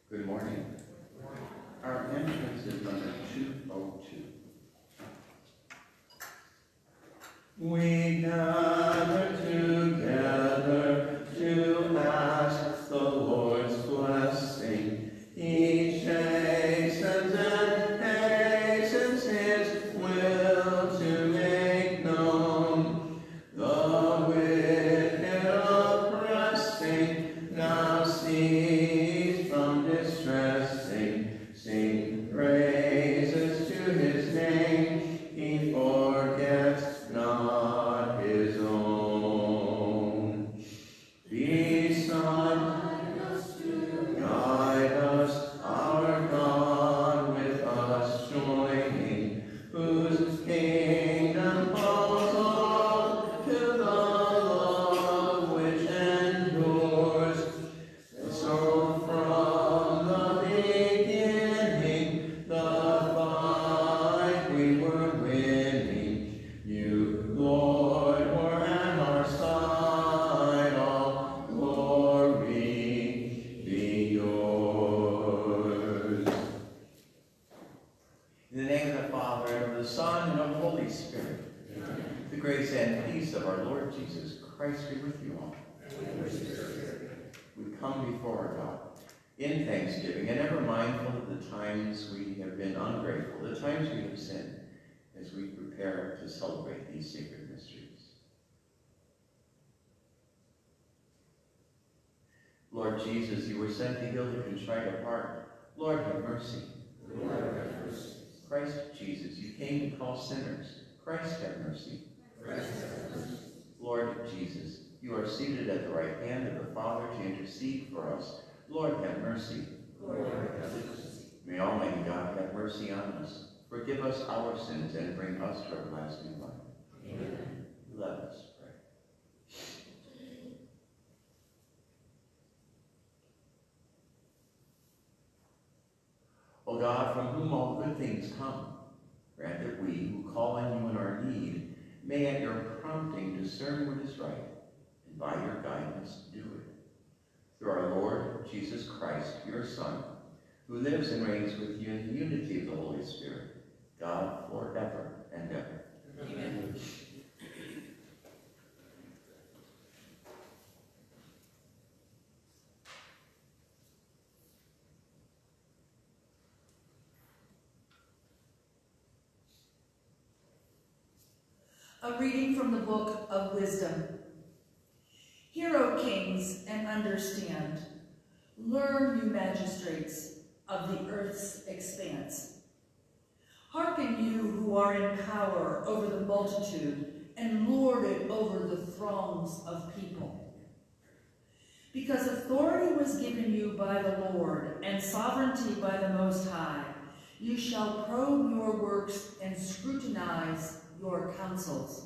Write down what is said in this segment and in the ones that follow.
Good morning. Our entrance is number 202. We gather together to ask the Lord's blessing. He chastens and hastens His will to make known. The wicked oppressing now cease from distressing. Sing praises to His name. He forgets not His own. Beside us to guide us, our God with us joining, whose kingdom calls all to the love which endures. So from the beginning, the fight we were winning. You, Lord, were at our side. All glory be yours. In the name of the Father, and of the Son, and of the Holy Spirit. Amen. The grace and peace of our Lord Jesus Christ be with you all. We come before our God in thanksgiving, and ever mindful of the times we have been ungrateful, the times we have sinned, as we prepare to celebrate these sacred mysteries. Lord Jesus, you were sent to heal the contrite of heart. Lord, have mercy. Lord, have mercy. Christ Jesus, you came to call sinners. Christ, have mercy. Christ, have mercy. Lord Jesus, you are seated at the right hand of the Father to intercede for us. Lord, have mercy. Lord, have mercy. May Almighty God have mercy on us, forgive us our sins, and bring us to everlasting life. Amen. Let us pray. O God, from whom all good things come, grant that we, who call on you in our need, may at your prompting discern what is right, and by your guidance do it. Through our Lord Jesus Christ, your Son, who lives and reigns with you in the unity of the Holy Spirit, God, forever and ever. Amen. A reading from the Book of Wisdom. Hear, O kings, and understand. Learn, you magistrates of the earth's expanse. Hearken, you who are in power over the multitude, and lord it over the throngs of people. Because authority was given you by the Lord, and sovereignty by the Most High, you shall probe your works and scrutinize your counsels.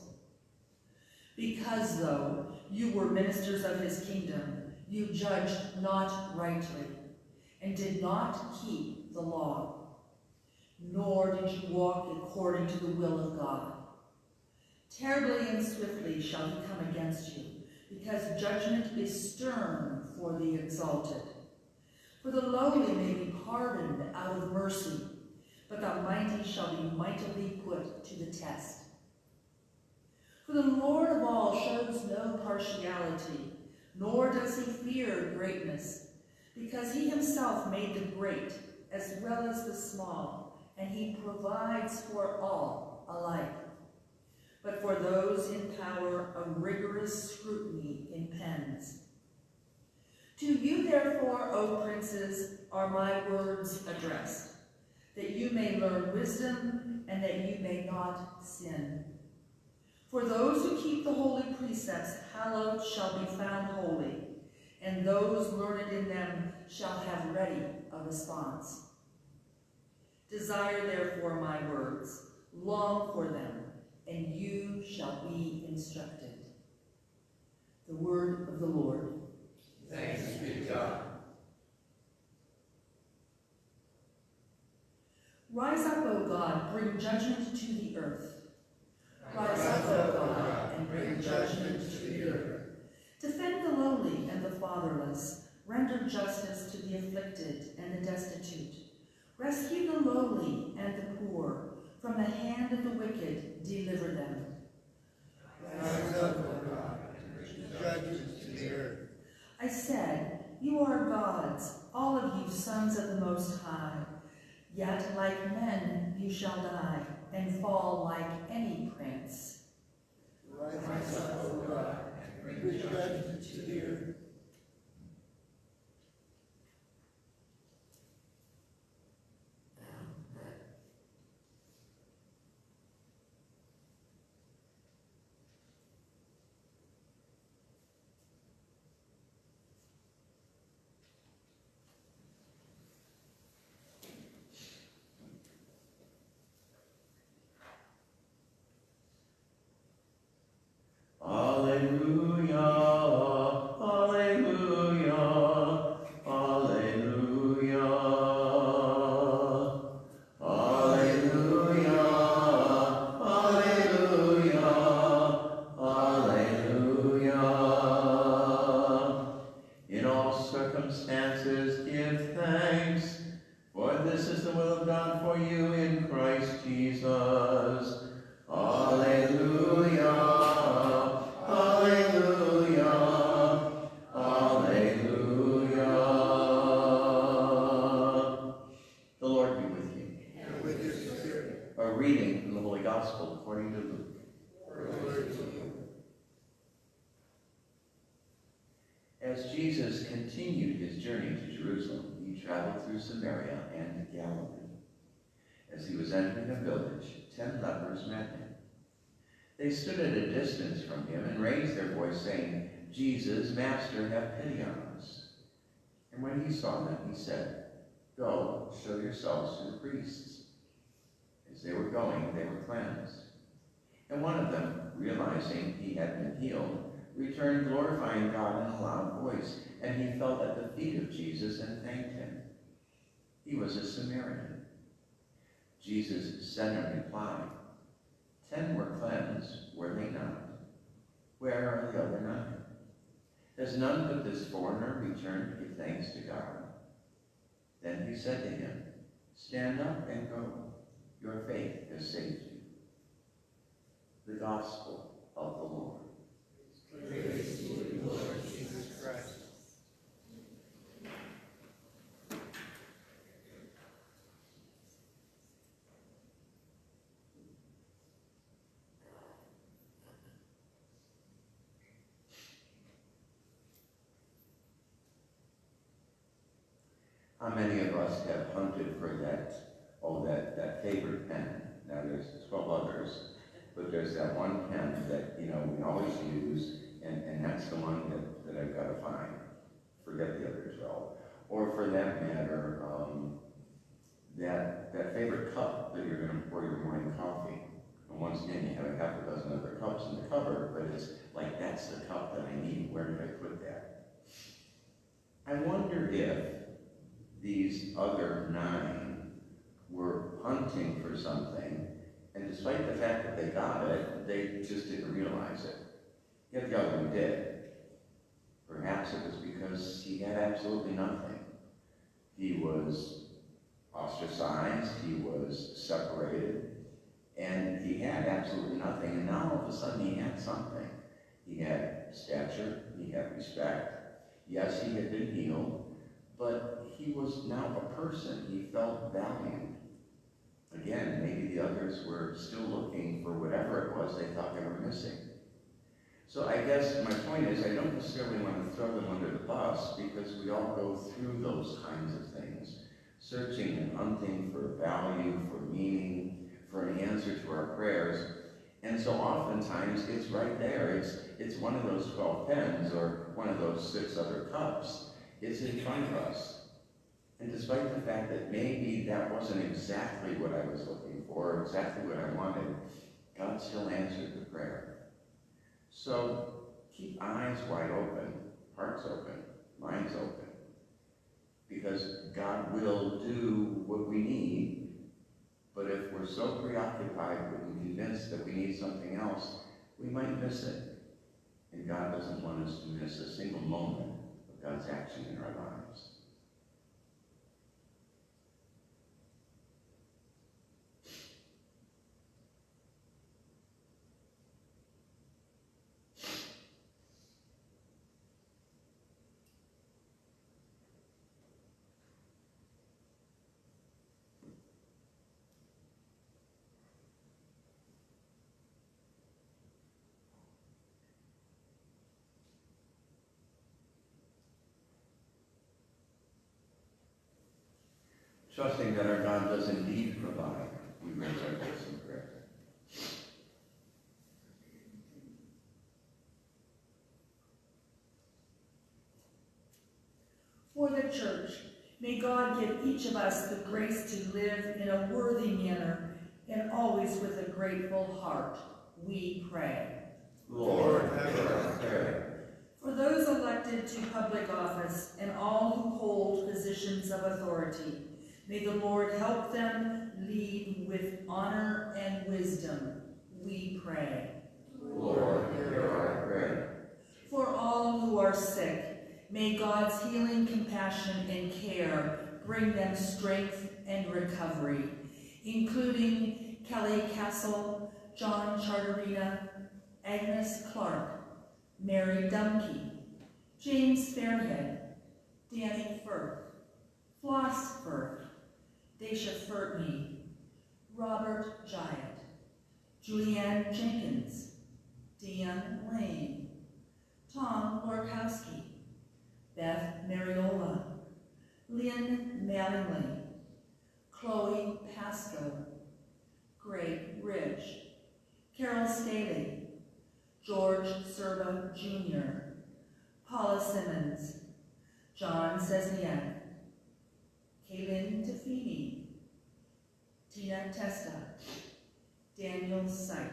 Because, though you were ministers of his kingdom, you judged not rightly, and did not keep the law, nor did you walk according to the will of God. Terribly and swiftly shall he come against you, because judgment is stern for the exalted. For the lowly may be pardoned out of mercy, but the mighty shall be mightily put to the test. For the Lord of all shows no partiality, nor does he fear greatness, because he himself made the great as well as the small, and he provides for all alike. But for those in power, a rigorous scrutiny impends. To you, therefore, O princes, are my words addressed, that you may learn wisdom and that you may not sin. For those who keep the holy precepts, hallowed shall be found holy, and those learned in them shall have ready a response. Desire therefore my words, long for them, and you shall be instructed. The word of the Lord. Thanks be to God. Rise up, O God, bring judgment to the earth. Rise up, O God, and bring judgment to the earth. Defend the lowly and the fatherless. Render justice to the afflicted and the destitute. Rescue the lowly and the poor. From the hand of the wicked, deliver them. Rise up, O God, judges to the earth. I said, you are gods, all of you sons of the Most High. Yet like men you shall die, and fall like any prince. Rise up, O God, bring judgment to the earth. Alleluia, alleluia, alleluia. Alleluia, alleluia, alleluia. In all circumstances give thanks, for this is the will of God for you in Christ Jesus. Alleluia. Alleluia, alleluia. The Lord be with you. And with your spirit. A reading from the Holy Gospel according to Luke. Glory to you. As Jesus continued his journey to Jerusalem, he traveled through Samaria and Galilee. As he was entering a village, 10 lepers met him. They stood at a distance from him and raised their voice, saying, Jesus, Master, have pity on us. And when he saw them, he said, Go, show yourselves to the priests. As they were going, they were cleansed. And one of them, realizing he had been healed, returned glorifying God in a loud voice, and he fell at the feet of Jesus and thanked him. He was a Samaritan. Jesus said in reply, 10 were cleansed, were they not? Where are the other 9? Has none but this foreigner returned to give thanks to God? Then he said to him, Stand up and go. Your faith has saved you. The Gospel of the Lord. Praise to you, Lord Jesus Christ. How many of us have hunted for that favorite pen? Now there's 12 others, but there's that one pen that, we always use, and that's the one that I've got to find. Forget the other 12. Or for that matter, that favorite cup that you're going to pour your morning coffee. And once again, you have a half a dozen other cups in the cupboard, but it's like, that's the cup that I need. Where did I put that? I wonder if these other 9 were hunting for something, and despite the fact that they got it, they just didn't realize it. Yet the other one did. Perhaps it was because he had absolutely nothing. He was ostracized, he was separated, and he had absolutely nothing, and now all of a sudden he had something. He had stature, he had respect. Yes, he had been healed, but he was now a person. He felt valued. Again, maybe the others were still looking for whatever it was they thought they were missing. So I guess my point is, I don't necessarily want to throw them under the bus, because we all go through those kinds of things, searching and hunting for value, for meaning, for an answer to our prayers. And so oftentimes it's right there. It's one of those 12 pens or one of those 6 other cups. It's in front of us. And despite the fact that maybe that wasn't exactly what I was looking for, exactly what I wanted, God still answered the prayer. So keep eyes wide open, hearts open, minds open, because God will do what we need. But if we're so preoccupied with and convinced that we need something else, we might miss it. And God doesn't want us to miss a single moment of God's action in our lives. Trusting that our God does indeed provide, we raise our voice in prayer. For the church, may God give each of us the grace to live in a worthy manner and always with a grateful heart, we pray. Lord, hear our prayer. For those elected to public office and all who hold positions of authority, may the Lord help them lead with honor and wisdom, we pray. Lord, hear our prayer. For all who are sick, may God's healing compassion and care bring them strength and recovery, including Kelly Castle, John Charterina, Agnes Clark, Mary Dumke, James Fairhead, Danny Firth, Floss Firth, Daisha Furtney, Robert Giant, Julianne Jenkins, Deanne Lane, Tom Lorkowski, Beth Mariola, Lynn Mattingly, Chloe Pasco, Greg Ridge, Carol Staley, George Serba Jr., Paula Simmons, John Sesniak, Kaylin Tafini, Tina Testa, Daniel Sipe.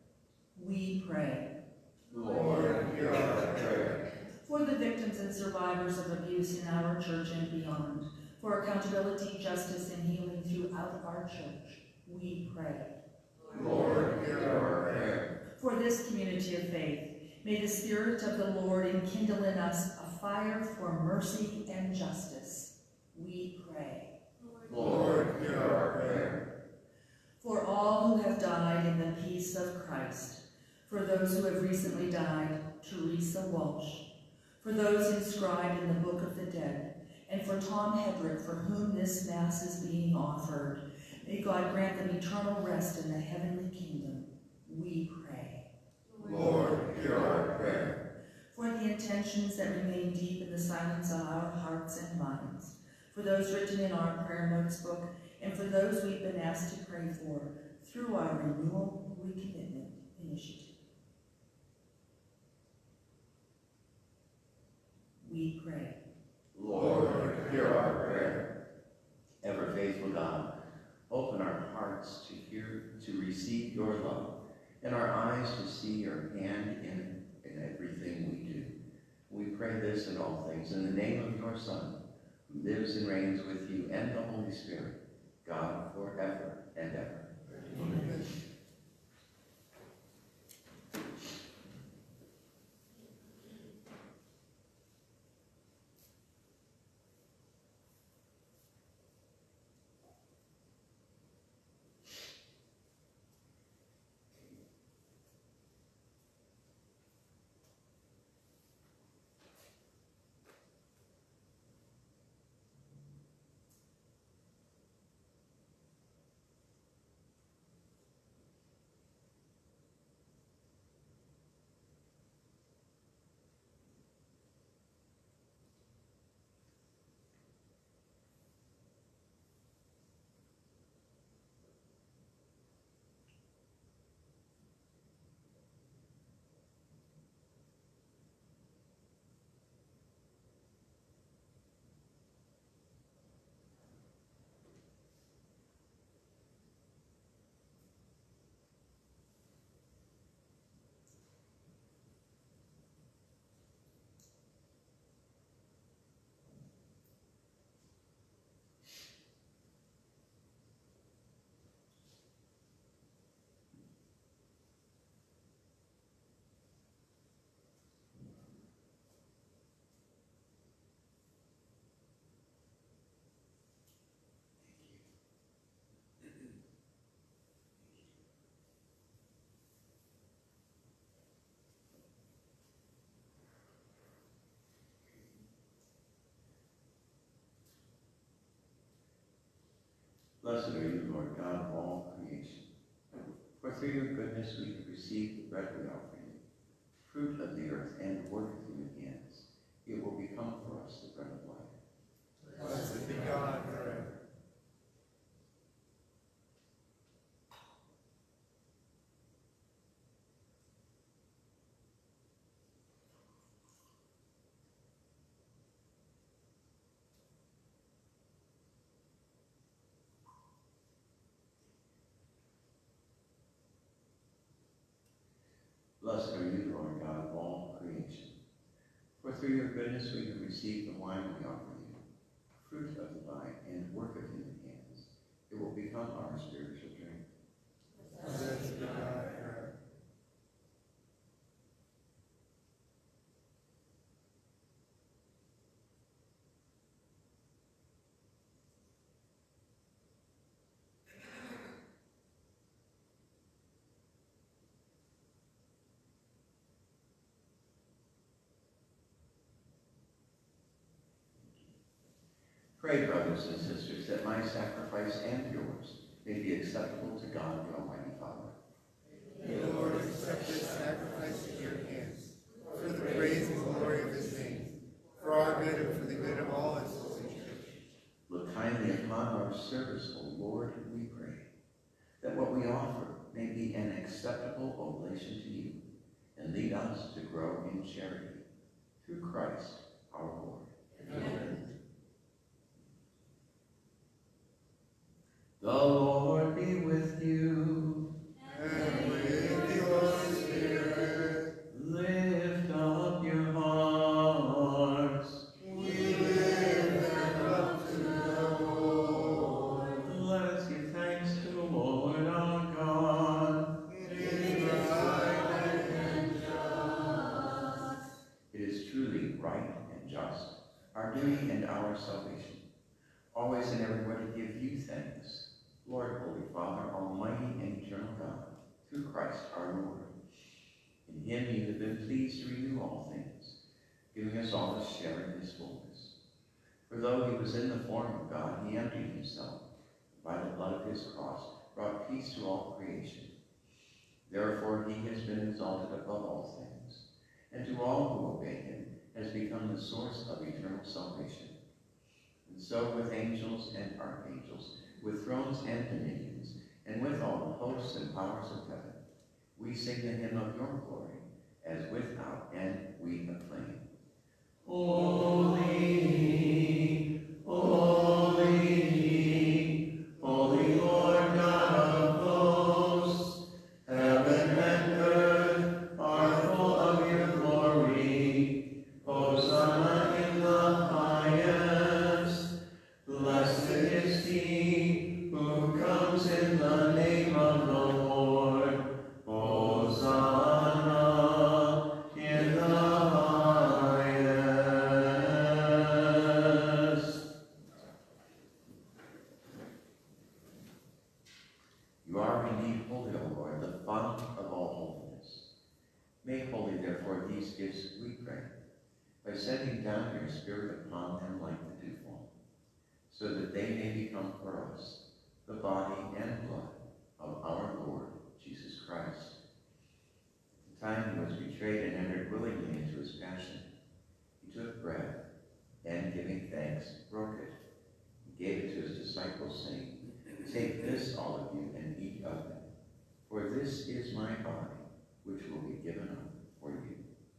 We pray. Lord, hear our prayer. For the victims and survivors of abuse in our church and beyond, for accountability, justice, and healing throughout our church, we pray. Lord, hear our prayer. For this community of faith, may the Spirit of the Lord enkindle in us a fire for mercy and justice. We pray. Lord, hear our prayer. For all who have died in the peace of Christ, for those who have recently died, Teresa Walsh, for those inscribed in the Book of the Dead, and for Tom Hedrick, for whom this Mass is being offered, may God grant them eternal rest in the heavenly kingdom. We pray. Lord, hear our prayer. For the intentions that remain deep in the silence of our hearts and minds, for those written in our prayer notes book, and for those we've been asked to pray for through our Renewal Recommitment Initiative. We pray. Lord, hear our prayer. Ever faithful God, open our hearts to hear, to receive your love, and our eyes to see your hand in everything we do. We pray this in all things in the name of your Son, who lives and reigns with you and the Holy Spirit, God forever and ever. Amen. Blessed are you, Lord God of all creation. For through your goodness we have received the bread we offer you, fruit of the earth and the work of human hands. It will become for us the bread of life. Blessed be God forever. Blessed are you, Lord God of all creation. For through your goodness we have received the wine we offer you, fruit of the vine and work of human hands. It will become our spiritual drink. Blessed be God forever. Pray, brothers and sisters, that my sacrifice and yours may be acceptable to God, the Almighty Father. May the Lord accept this sacrifice at your hands, for the praise and glory of his name, for our good and for the good of all his holy church. Look kindly upon our service, O Lord, we pray, that what we offer may be an acceptable oblation to you, and lead us to grow in charity. Through Christ our Lord. Amen. The Lord be with you. And with your spirit, Lift up your hearts. we lift them up to the Lord. Let us give thanks to the Lord our God. It is right and just. It is truly right and just, our duty and our salvation, always and everywhere to give you thanks, Lord, Holy Father, Almighty and eternal God, through Christ our Lord. In him you have been pleased to renew all things, giving us all a share in his fullness. For though he was in the form of God, he emptied himself, and by the blood of his cross brought peace to all creation. Therefore he has been exalted above all things, and to all who obey him has become the source of eternal salvation. And so with angels and archangels, with thrones and dominions, and with all the hosts and powers of heaven, we sing the hymn of your glory, as without end we acclaim. Holy, holy, holy Lord God of hosts, heaven and earth are full of your glory. Hosanna in the highest. Blessed is he who comes in the name of the Lord. Hosanna in the highest. You are indeed holy, O Lord, the fount of all holiness. Make holy, therefore, these gifts, we pray, by sending down your Spirit upon them like the dewfall, so that they may become for us the body and blood of our Lord Jesus Christ. At the time he was betrayed and entered willingly into his passion, he took bread, and giving thanks, broke it, and gave it to his disciples, saying, "Take this, all of you, and eat of it, for this is my body, which will be given up for you."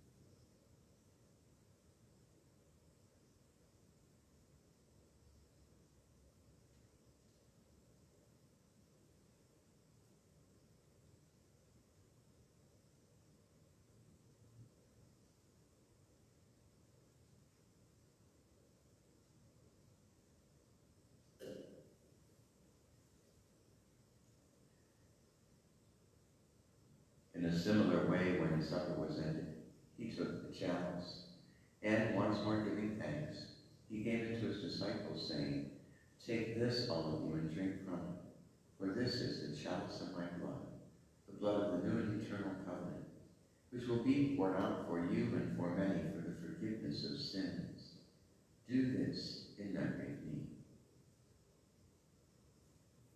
In a similar way, when the supper was ended, he took the chalice, and once more giving thanks, he gave it to his disciples, saying, "Take this, all of you, and drink from it, for this is the chalice of my blood, the blood of the new and eternal covenant, which will be poured out for you and for many for the forgiveness of sins. Do this in memory of me."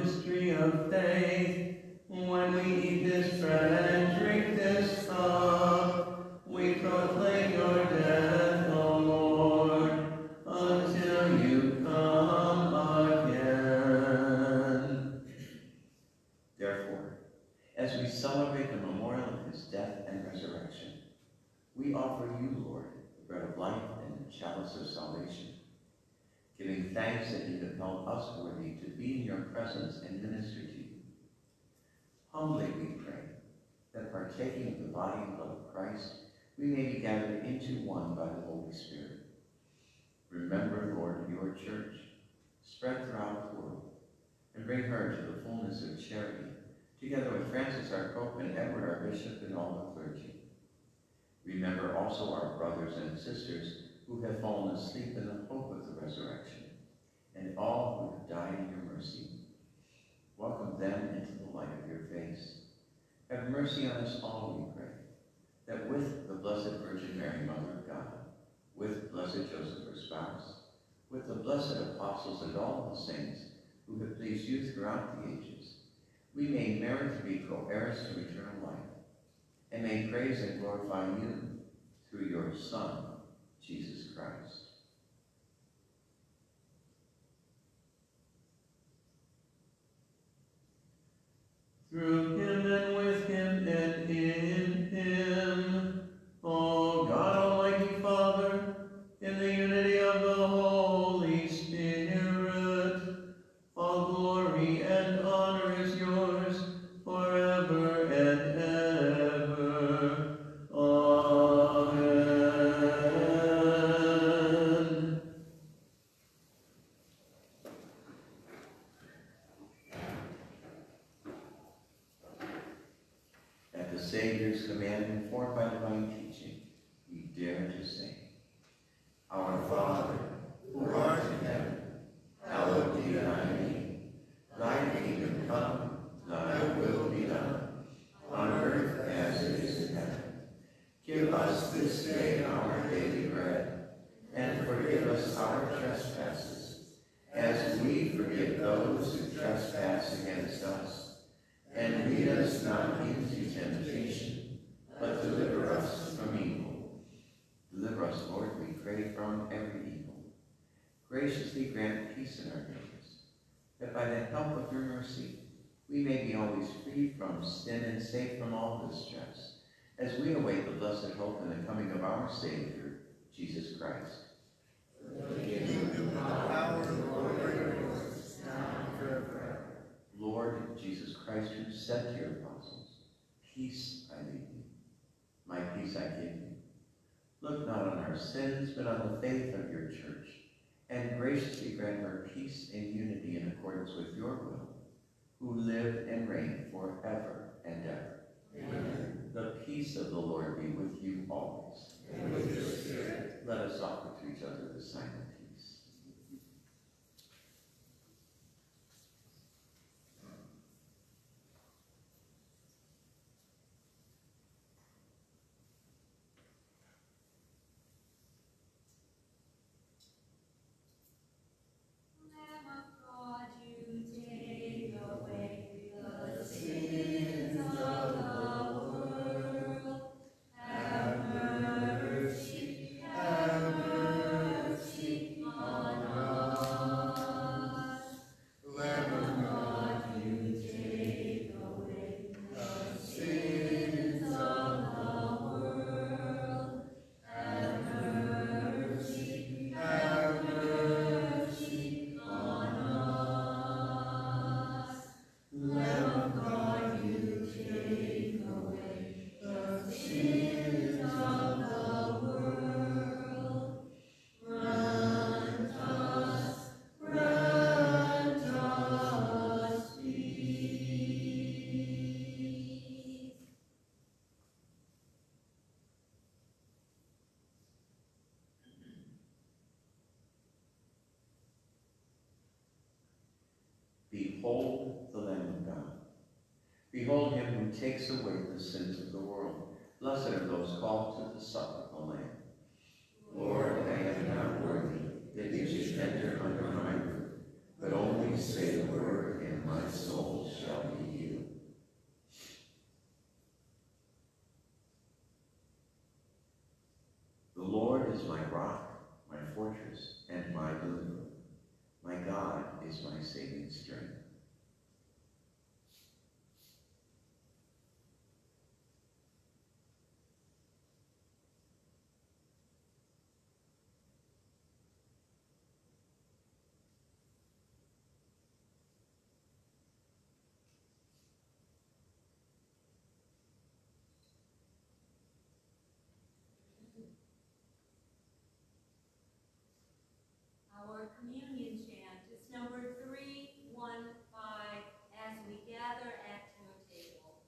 mystery of faith. When we eat this bread and drink this cup, we proclaim your death, O Lord, until you come again. Therefore, as we celebrate the memorial of his death and resurrection, we offer you, Lord, the bread of life and the chalice of salvation, giving thanks that you have held us worthy to be in your presence and minister to you. Humbly we pray that partaking of the body and blood of Christ, we may be gathered into one by the Holy Spirit. Remember, Lord, your church, spread throughout the world, and bring her to the fullness of charity, together with Francis our Pope and Edward our Bishop and all the clergy. Remember also our brothers and sisters who have fallen asleep in the hope of the resurrection, and all who have died in your mercy. Welcome them into the light of your face. Have mercy on us all, we pray, that with the Blessed Virgin Mary, Mother of God, with Blessed Joseph, her spouse, with the blessed apostles and all the saints who have pleased you throughout the ages, we may merit to be co-heirs to eternal life, and may praise and glorify you through your Son, Jesus Christ. Through him and with him and in him, O God, Almighty Father, in the unity of the Holy Spirit, all glory and honor is yours forever and ever. Amen. At the Savior's command, informed by divine teaching, we dare to say, Our Father, who art in heaven, hallowed be thy name. Thy kingdom come, thy will be done, on earth as it is in heaven. Give us this day our daily bread, and forgive us our trespasses, as we forgive those who trespass against us. And lead us not into temptation, but deliver us from evil. Deliver us, Lord, we pray, from every evil. Graciously grant peace in our days, that by the help of your mercy, we may be always free from sin and safe from all distress, as we await the blessed hope and the coming of our Savior, Jesus Christ. The kingdom, the power, and the glory are yours, now and forever. Lord Jesus Christ, who said to your apostles, Peace I leave you, my peace I give you. Look not on our sins, but on the faith of your church, and graciously grant her peace and unity in accordance with your will, who live and reign forever and ever. Amen. The peace of the Lord be with you always. And with your spirit. Let us offer to each other the sign of peace. Behold the Lamb of God. Behold him who takes away the sins of the world. Blessed are those called to the supper of the Lamb. Lord, I am not worthy that you should enter under my roof, but only say the word, and my soul shall be healed. The Lord is my rock, my fortress, and my deliverer. My God is my saving strength. Our communion chant is number 315 as we gather at your table.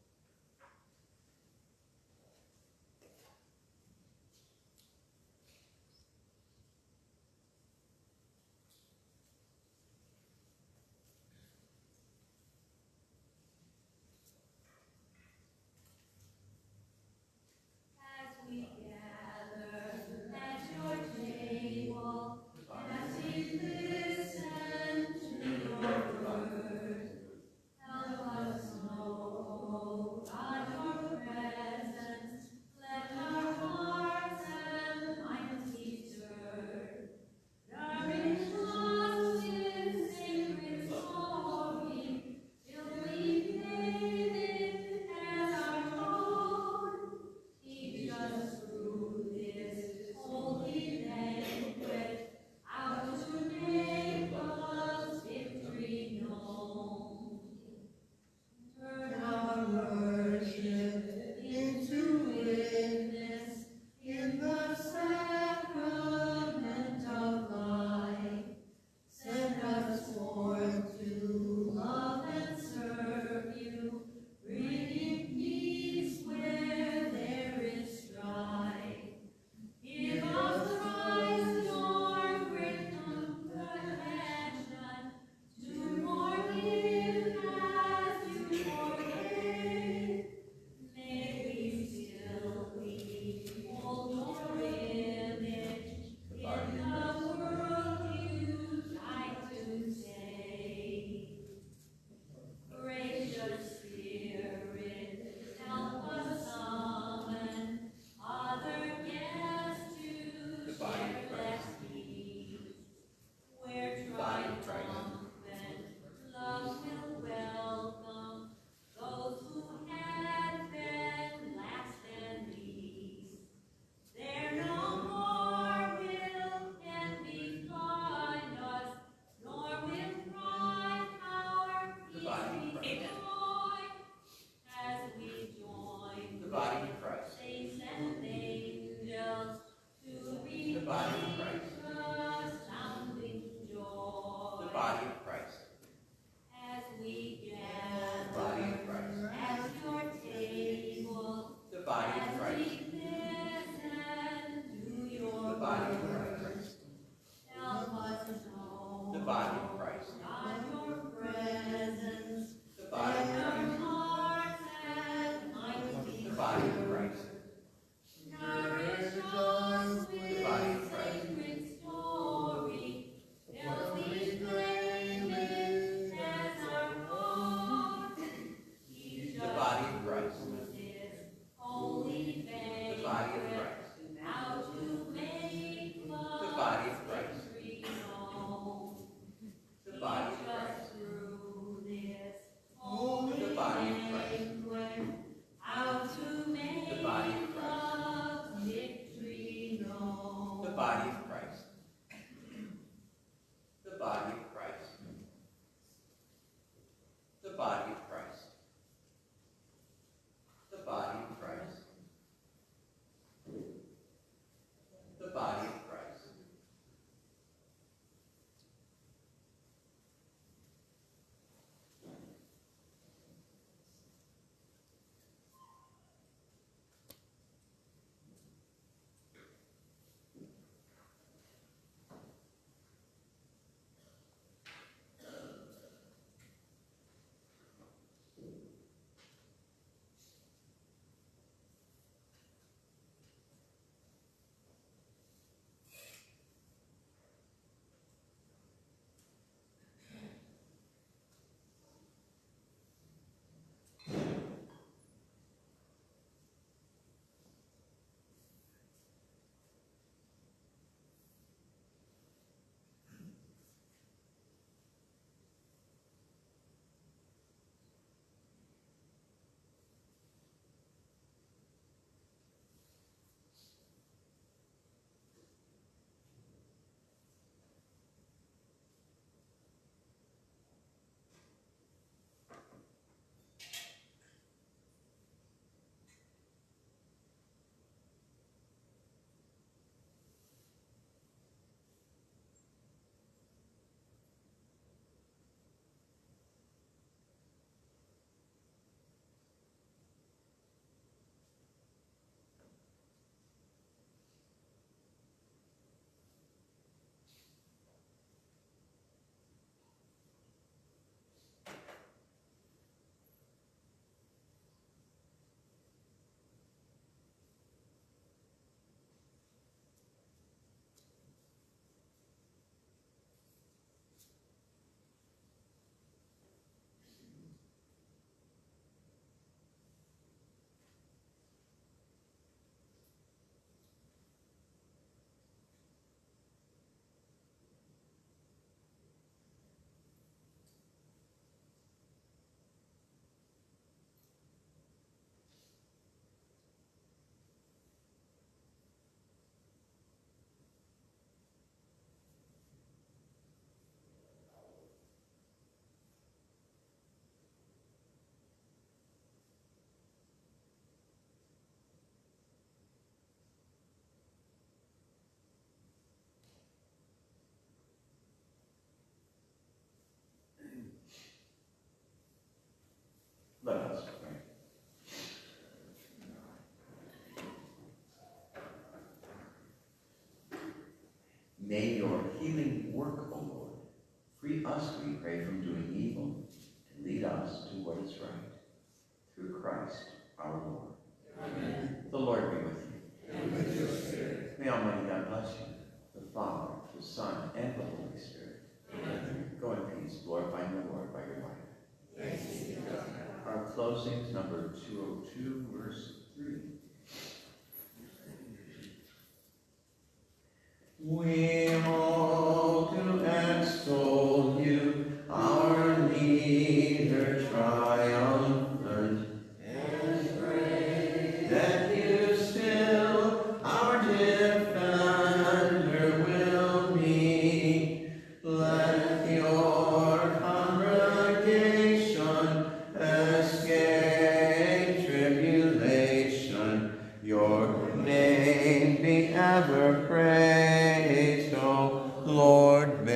As we gather at your table, as we listen to your word, help us know, God, your presence. Let our hearts and minds be stirred. Nourish us with sacred story, till we name it as our own. Teach us through this holy banquet how to make God's victory known. Turn our worship into witness in the sacrament of life. Send us forth to love and serve you, bringing peace where there is strife. Give us Christ, your great compassion, to forgive as you forgave. May we still behold your image in the world you died to save. Gracious Spirit, help us summon other guests to share that peace. Where triumphant love will welcome those who had been last and least. There no more will envy blind us, nor will pride our peace destroy. As we join The body of Christ. saints and angels to reach The body of Christ. the sounding joy. The body of Christ. As we The body gather of Christ. at your table, The body of as Christ. we listen to your The body of word, Christ. help us know, The body of Christ. God, your presence. The body of Let our Christ. hearts and minds be The body of stirred. Christ. Nourish us The body of with Christ. sacred story, till we claim it as our own. Teach The us body of Christ. this holy The body of banquet, Christ. how to make The body of love's Christ. victory known. The body of Teach us Christ. through this holy The body of Christ. banquet, how to make The body of Christ. love's victory known. The body of Christ. The body of Christ. The body of Christ. The body of Christ. May your healing work, O Lord, free us, we pray, from doing evil and lead us to what is right. Through Christ our Lord. Amen. The Lord be with you. And with your spirit. May Almighty God bless you, the Father, the Son, and the Holy Spirit. Amen. Go in peace, glorifying the Lord by your life. Thanks be to God. Our closings, number 202, verse 3. We all do extol you, our leader triumphant, and pray that you still our defender will be. Let your congregation escape tribulation, your name be ever praised, O Lord.